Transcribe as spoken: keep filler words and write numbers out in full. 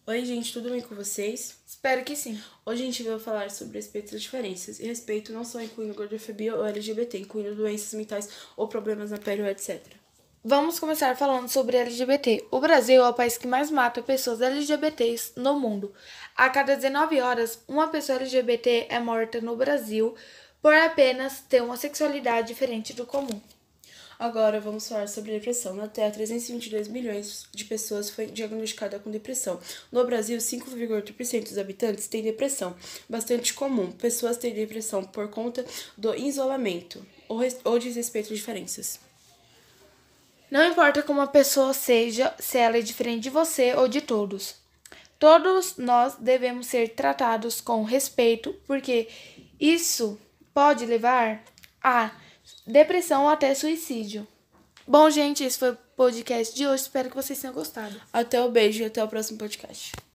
Oi, gente, tudo bem com vocês? Espero que sim. Hoje a gente vai falar sobre respeito às diferenças. E respeito não só incluindo gordofobia ou L G B T, incluindo doenças mentais ou problemas na pele, etcétera. Vamos começar falando sobre L G B T. O Brasil é o país que mais mata pessoas L G B Ts no mundo. A cada dezenove horas, uma pessoa L G B T é morta no Brasil por apenas ter uma sexualidade diferente do comum. Agora vamos falar sobre depressão. Na Terra, trezentos e vinte e dois milhões de pessoas foi diagnosticada com depressão. No Brasil, cinco vírgula oito por cento dos habitantes têm depressão, bastante comum. Pessoas têm depressão por conta do isolamento ou, res- ou desrespeito às diferenças. Não importa como a pessoa seja, se ela é diferente de você ou de todos. Todos nós devemos ser tratados com respeito, porque isso pode levar a depressão ou até suicídio. Bom, gente, esse foi o podcast de hoje. Espero que vocês tenham gostado. Até o beijo e até o próximo podcast.